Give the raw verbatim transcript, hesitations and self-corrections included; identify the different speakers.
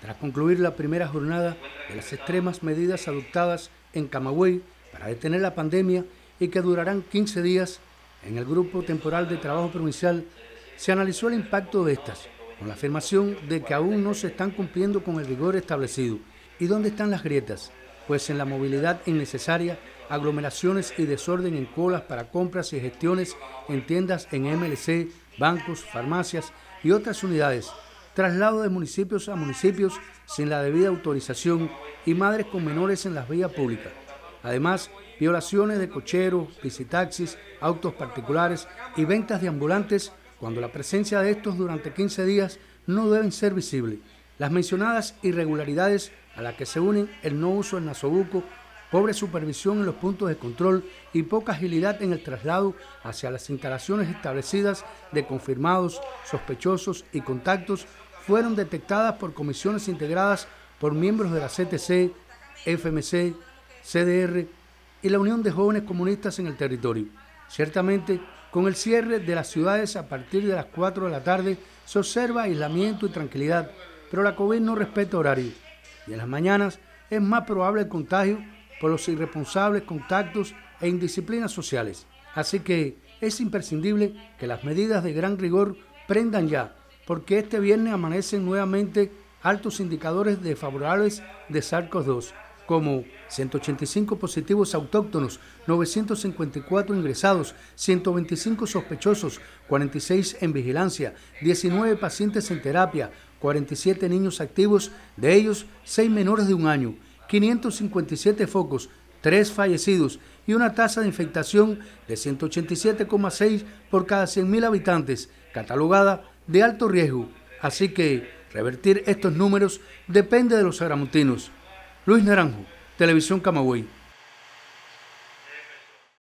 Speaker 1: tras concluir la primera jornada de las extremas medidas adoptadas en Camagüey para detener la pandemia y que durarán quince días, en el Grupo Temporal de Trabajo Provincial se analizó el impacto de estas, con la afirmación de que aún no se están cumpliendo con el rigor establecido. ¿Y dónde están las grietas? Pues en la movilidad innecesaria, aglomeraciones y desorden en colas para compras y gestiones en tiendas en M L C, bancos, farmacias y otras unidades, traslado de municipios a municipios sin la debida autorización y madres con menores en las vías públicas. Además, violaciones de cocheros, bicitaxis, autos particulares y ventas de ambulantes cuando la presencia de estos durante quince días no deben ser visible. Las mencionadas irregularidades a las que se unen el no uso del nasobuco, pobre supervisión en los puntos de control y poca agilidad en el traslado hacia las instalaciones establecidas de confirmados, sospechosos y contactos fueron detectadas por comisiones integradas por miembros de la C T C, F M C, C D R y la Unión de Jóvenes Comunistas en el territorio. Ciertamente, con el cierre de las ciudades a partir de las cuatro de la tarde se observa aislamiento y tranquilidad, pero la COVID no respeta horario y en las mañanas es más probable el contagio por los irresponsables contactos e indisciplinas sociales. Así que es imprescindible que las medidas de gran rigor prendan ya, porque este viernes amanecen nuevamente altos indicadores desfavorables de SARS-CoV dos, como ciento ochenta y cinco positivos autóctonos, novecientos cincuenta y cuatro ingresados, ciento veinticinco sospechosos, cuarenta y seis en vigilancia, diecinueve pacientes en terapia, cuarenta y siete niños activos, de ellos seis menores de un año, quinientos cincuenta y siete focos, tres fallecidos y una tasa de infectación de ciento ochenta y siete coma seis por cada cien mil habitantes, catalogada de alto riesgo. Así que revertir estos números depende de los agramontinos. Luis Naranjo, Televisión Camagüey.